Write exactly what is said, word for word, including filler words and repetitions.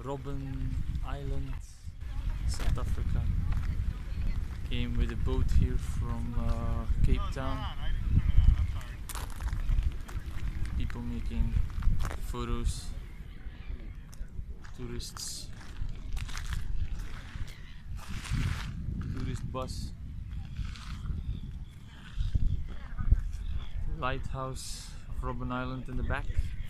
Robben Island, South Africa. Came with a boat here from uh, Cape Town. People making photos, tourists, tourist bus, lighthouse of Robben Island in the back.